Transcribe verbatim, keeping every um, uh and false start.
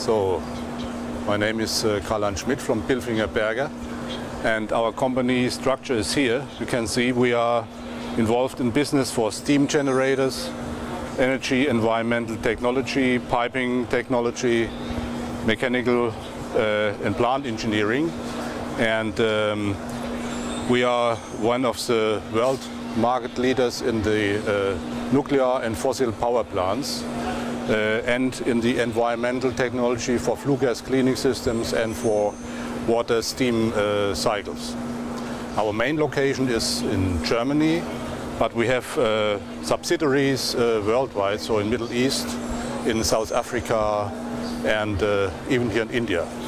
So, my name is uh, Karl-Heinz Schmidt from Bilfinger Berger, and our company structure is here. You can see we are involved in business for steam generators, energy, environmental technology, piping technology, mechanical uh, and plant engineering, and um, we are one of the world market leaders in the uh, nuclear and fossil power plants. Uh, and in the environmental technology for flue gas cleaning systems and for water steam uh, cycles. Our main location is in Germany, but we have uh, subsidiaries uh, worldwide, so in Middle East, in South Africa, and uh, even here in India.